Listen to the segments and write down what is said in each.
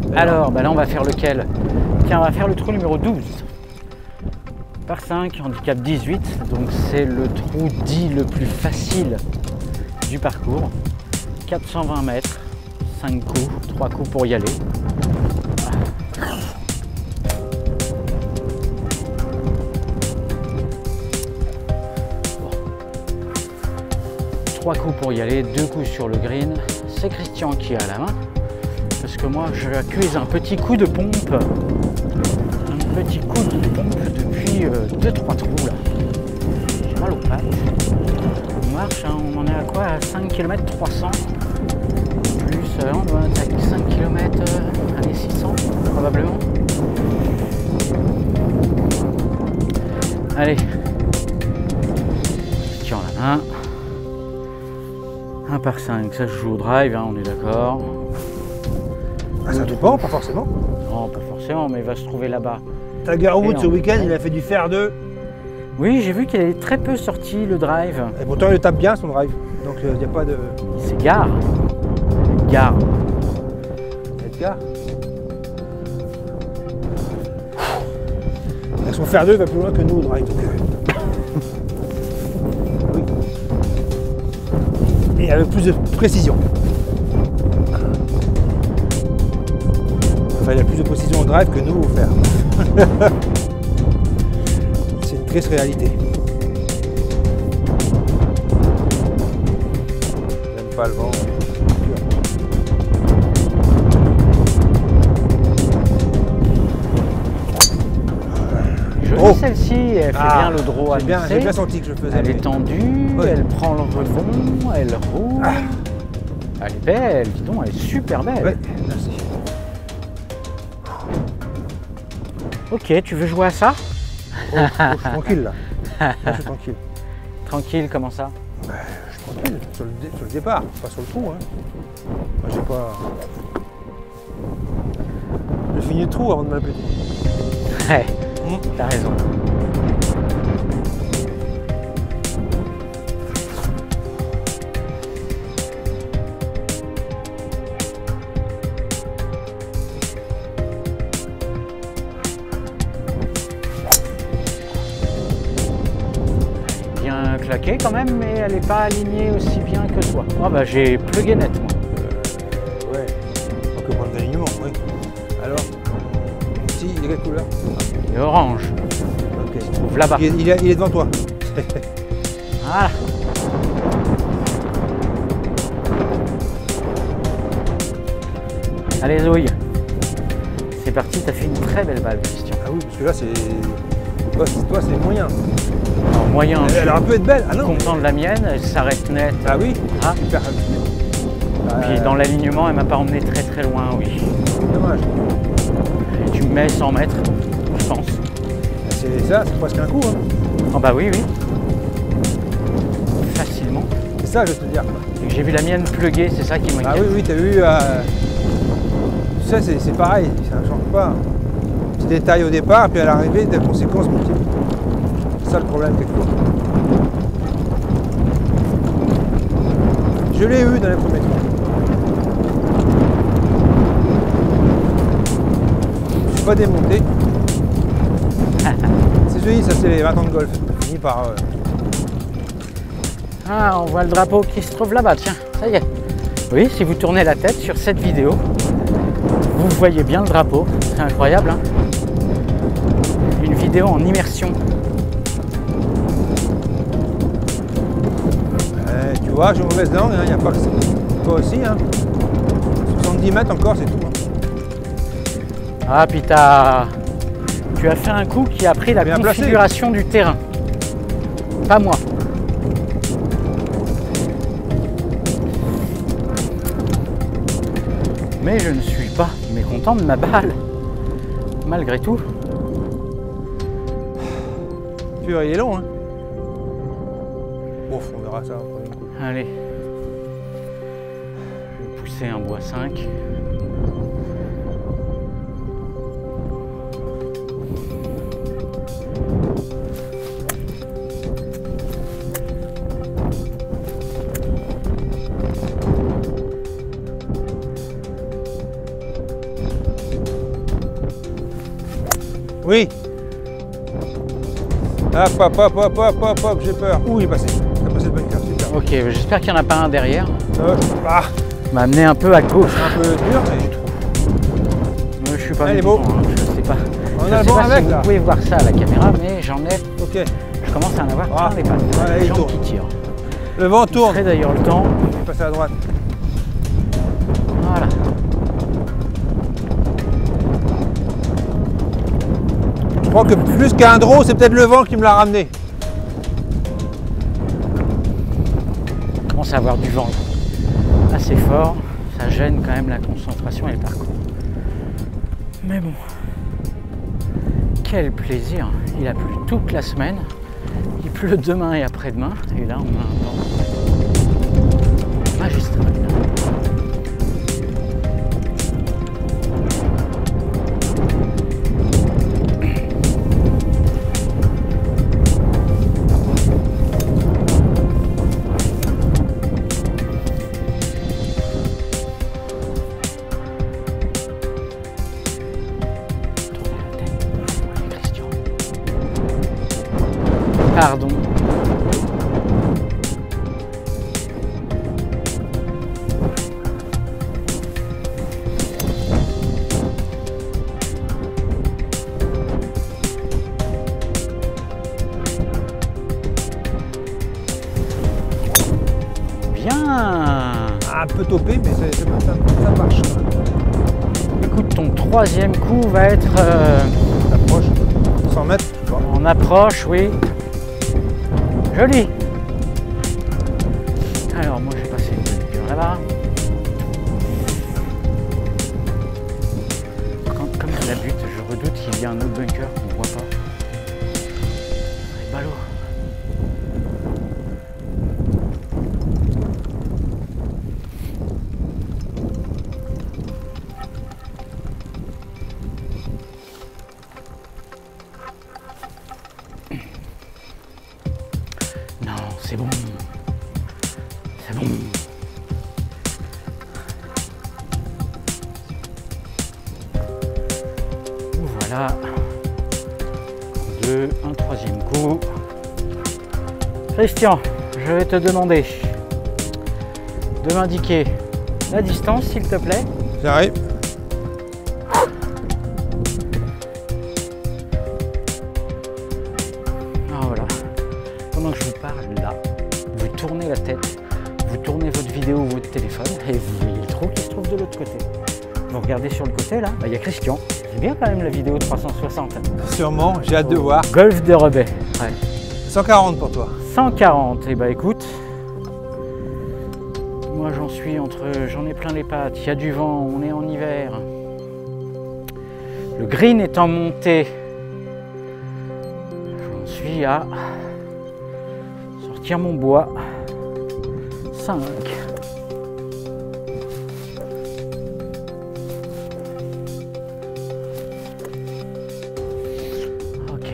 Alors, bah là on va faire lequel? Tiens, on va faire le trou numéro 12. Par 5, handicap 18, donc c'est le trou dit le plus facile du parcours. 420 mètres, 5 coups, 3 coups pour y aller. 3 coups pour y aller, 2 coups sur le green. C'est Christian qui a la main, parce que moi je accuse un petit coup de pompe. Un petit coup de pompe depuis 2-3 trous là. J'ai mal aux pattes. On marche, hein, on en est à quoi? À 5 km 300. Plus on doit attaquer 5 km, allez 600 probablement. Allez. Christian la main. 1 par 5, ça je joue au drive, hein, on est d'accord. Ah, ça dépend, pas forcément. Non, pas forcément, mais il va se trouver là-bas. Tiger Woods ce week-end, il a fait du fer 2. Oui, j'ai vu qu'il est très peu sorti le drive. Et pourtant, il le tape bien son drive. Donc, il n'y a pas de. C'est gare. Gare. Edgar. Avec son fer 2, il va plus loin que nous au drive. Donc, oui. Et avec plus de précision. Enfin, il a plus de précision au drive que nous au fer. C'est une triste réalité. J'aime pas le vent. Jolie celle-ci, elle fait bien le draw à J'ai bien senti que je faisais. Elle est tendue, elle prend le rebond, elle roule. Elle est belle, dis donc, elle est super belle. Ouais, merci. Ok, tu veux jouer à ça? Je suis tranquille là. Moi, je suis tranquille. Tranquille, comment ça? Je suis tranquille, sur le départ, pas sur le trou. Hein. Moi, j'ai pas. J'ai fini le trou avant de m'appeler. Ouais, t'as raison. Claqué quand même, mais elle n'est pas alignée aussi bien que toi. Oh bah j'ai plugué net moi. Ouais, pas que prendre d'alignement, oui. Alors, si, il est quelle couleur? Il est orange. Ok. Il se trouve là-bas. Il est devant toi. Voilà. Allez Zoé. C'est parti, t'as fait une très belle balle, Christian. Ah oui, parce que là c'est. Toi c'est moyen. Alors, moyen. Elle aurait pu être belle. Ah non. Content de la mienne, elle s'arrête net. Ah oui. Ah. Super. Puis dans l'alignement, elle m'a pas emmené très très loin, oui. Dommage. Et tu me mets 100 mètres, je pense. C'est ça, c'est presque un coup. Hein. Oh bah oui, oui. Facilement. C'est ça, je veux te dire. J'ai vu la mienne pluguer, c'est ça qui m'inquiète. Ah oui, oui, t'as vu. Tu sais, c'est pareil, ça ne change pas. Petit détail au départ, puis à l'arrivée, des conséquences multiples. C'est ça le problème quelquefois. Je l'ai eu dans les premiers temps. Je ne suis pas démonté. C'est joli, ça c'est les 20 ans de golf. Fini par. Ah, on voit le drapeau qui se trouve là-bas, tiens, ça y est. Oui, si vous tournez la tête sur cette vidéo, vous voyez bien le drapeau. C'est incroyable, hein. Une vidéo en immersion. Tu vois, j'ai une mauvaise langue, il n'y a pas que ça. Toi aussi, hein. 70 mètres encore, c'est tout. Hein. Ah, puis tu as fait un coup qui a pris la configuration du terrain. Pas moi. Mais je ne suis pas mécontent de ma balle, malgré tout. Il est long, hein. Bon, on verra ça. Allez. Je vais pousser un bois 5. Oui. Hop, j'ai peur. Ouh, il est passé. Il a passé le bunker, super. Ok, j'espère qu'il n'y en a pas un derrière. Ah, M'a amené un peu à gauche. un peu dur, mais je trouve. Je suis pas Elle est musulman, beau. hein, je sais pas. On Je a sais le bon pas si avec vous là. pouvez voir ça à la caméra, mais j'en ai. Ok. Je commence à en avoir Ah, plein les pattes. voilà, Les il jambes tourne. qui tirent. Le vent Il tourne. serait d'ailleurs le temps. Il est passé à droite. Voilà. Je crois que plus qu'un draw, c'est peut-être le vent qui me l'a ramené. Je commence à avoir du vent assez fort. Ça gêne quand même la concentration et le parcours. Mais bon. Quel plaisir. Il a plu toute la semaine. Il pleut demain et après-demain. Et là, on a un temps magistral. Pardon. Bien. Un peu topé, mais ça marche. Écoute, ton troisième coup va être Approche. 100 mètres. Bon. en approche, oui. Joli. Alors moi j'ai passé le bunker là-bas. Comme je la bute, je redoute qu'il y ait un autre bunker qu'on voit pas. C'est ballot. Non, c'est bon. C'est bon. Voilà. Deux, un troisième coup. Christian, je vais te demander de m'indiquer la distance, s'il te plaît. J'arrive. Ah, voilà. Pendant que je vous parle là, vous tournez la tête, vous tournez votre vidéo ou votre téléphone et vous voyez le trou qui se trouve de l'autre côté. Vous regardez sur le côté là, il y a Christian. C'est bien quand même la vidéo 360. Sûrement, j'ai hâte de voir. Golfe de Rebais. Ouais. 140 pour toi. 140. Et bah écoute, moi j'en ai plein les pattes. Il y a du vent, on est en hiver. Le green est en montée. J'en suis à sortir mon bois. 5. Ok.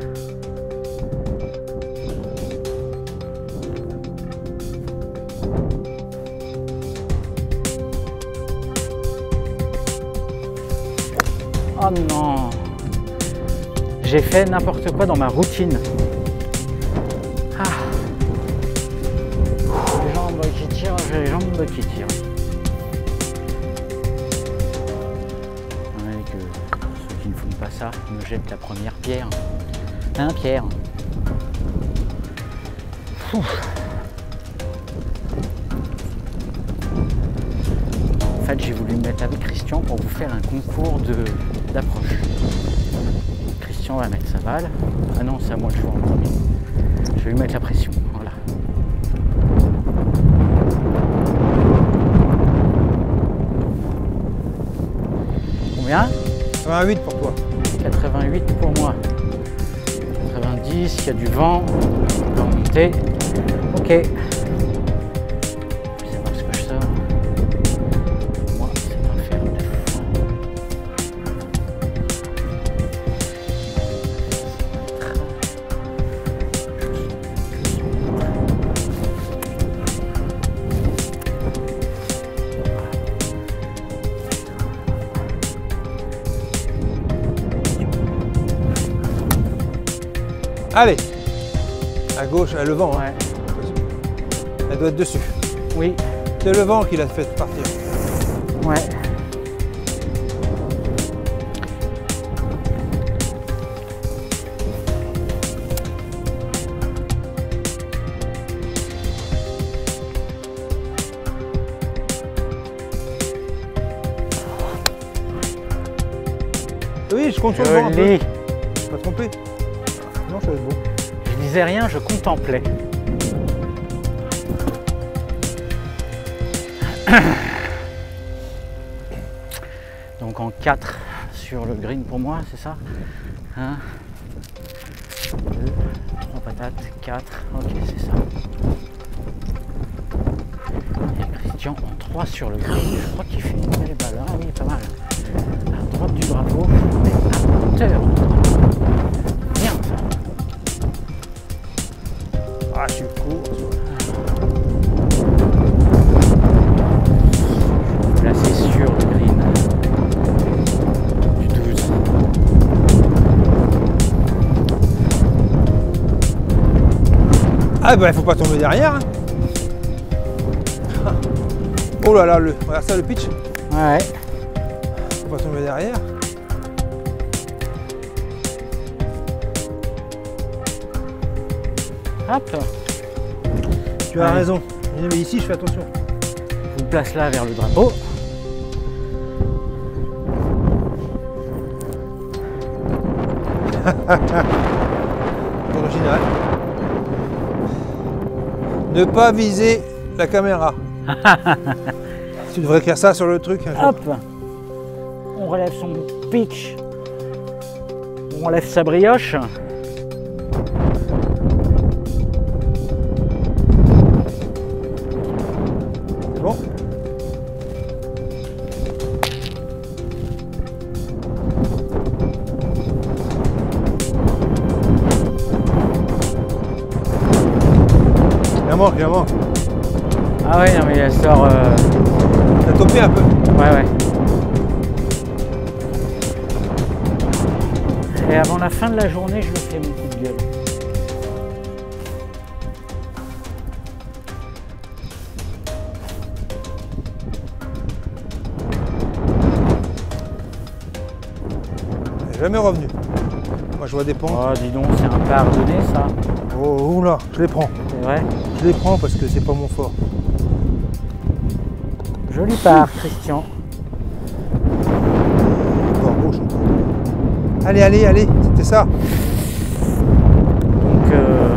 Oh non! J'ai fait n'importe quoi dans ma routine. Ah. Les jambes qui tirent, j'ai les jambes qui tirent. Ouais, que ceux qui ne font pas ça me jettent la première pierre. Hein, Pierre? Ouf. En fait, j'ai voulu me mettre avec Christian pour vous faire un concours d'approche. Christian va mettre sa balle. Ah non, c'est à moi de jouer en premier. Je vais lui mettre la pression. Voilà. Combien? 88 pour toi. 88 pour moi. 90, il y a du vent. On va monter. Ok. Je vais savoir ce que je sors. Moi, c'est un fer de fou. Allez. À gauche, le vent. Hein. Ouais. Elle doit être dessus. Oui. C'est le vent qui l'a fait partir. Ouais. Oui, je compte sur le vent un peu. Joli. Pas trompé. Non, ça va être beau. Je disais rien, je contemplais. Donc en 4 sur le green pour moi, c'est ça 1, 2, 3 patates, 4, ok c'est ça. Et Christian en 3 sur le green, je crois qu'il fait une belle balle, hein, oui pas mal. À droite du drapeau, mais à hauteur. Bien ça. Ah, je suis court. Placé sur le green du 12. Ah bah il faut pas tomber derrière. Hein. Oh là là, regarde ça le pitch. Ouais. Faut pas tomber derrière. Hop. Tu as raison. Mais ici je fais attention. Je vous place là vers le drapeau. Original. Ne pas viser la caméra. Tu devrais écrire ça sur le truc. Un jour. Hop. On relève son pitch. On relève sa brioche. C'est bon. Il en manque. Ah ouais, non mais elle sort... T'as topé un peu. Ouais. Et avant la fin de la journée, je me fais mon coup de gueule. Elle est jamais revenu. Moi je vois des pentes. Oh dis donc, c'est un pardonné ça. Oh oula, je les prends. C'est vrai. Je les prends parce que c'est pas mon fort. Joli part, Christian. Encore gauche encore. Allez, c'était ça. Donc...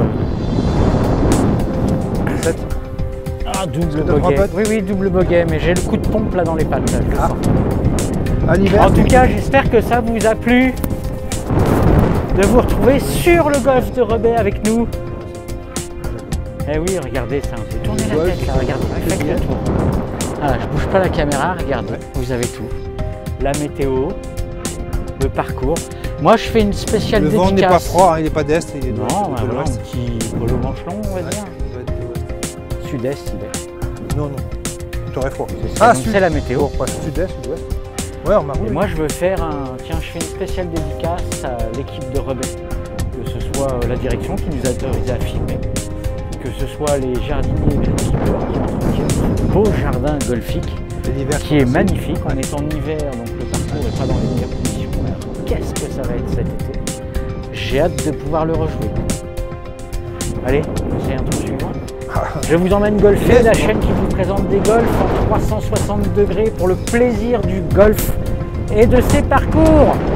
7. Ah, double te prends bogey. pas Oui, double bogey, mais j'ai le coup de pompe là dans les pattes. Là, je le sens. À l'hiver. En tout cas, j'espère que ça vous a plu de vous retrouver sur le golf de Rebais avec nous. Eh oui, regardez ça, on peut tourner la tête là, regardez, faites le tour. Ah, je bouge pas la caméra, regardez, vous avez tout. La météo, le parcours. Moi, je fais une spéciale Le dédicace. vent n'est pas froid, hein, il n'est pas d'est, il est de Non, l'ouest. voilà, un petit polo manche long, on va dire. Sud-est, il est. Non, t'aurais froid. C'est ça, donc sud. c'est la météo. Bon, pas sud-est, sud-ouest. Ouais, on m'a Et moi, je veux faire un... Tiens, je fais une spéciale dédicace à l'équipe de Rebais. Que ce soit la direction qui nous a autorisé à filmer, que ce soit les jardiniers et greenkeepers qui entretiennent ce beau jardin golfique qui est magnifique. On est en hiver, donc le parcours n'est pas dans les meilleures conditions. Alors, qu'est-ce que ça va être cet été? J'ai hâte de pouvoir le rejouer. Allez, c'est un tour suivant. Je vous emmène golfer, la chaîne qui vous présente des golfs en 360 degrés pour le plaisir du golf et de ses parcours.